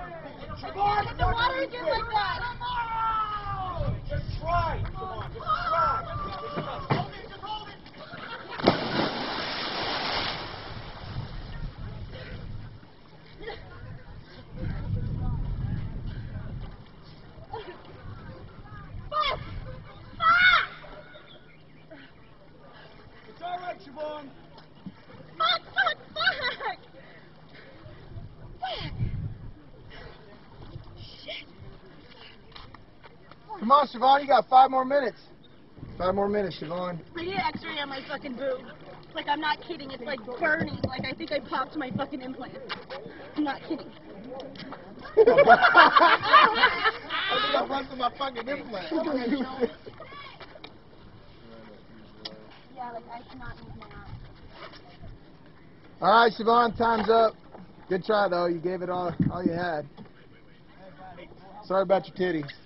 Siobhan, the water again like that. just try. Siobhan, just try. Hold it, just hold it. It's all right, Siobhan. Fuck! Come on, Siobhan, you got 5 more minutes. 5 more minutes, Siobhan. I need an x-ray on my fucking boob. Like, I'm not kidding. It's like burning. Like, I think I popped my fucking implant. I'm not kidding. I think I busted my fucking implant. Yeah, like, I cannot move my arm. All right, Siobhan, time's up. Good try, though. You gave it all you had. Sorry about your titties.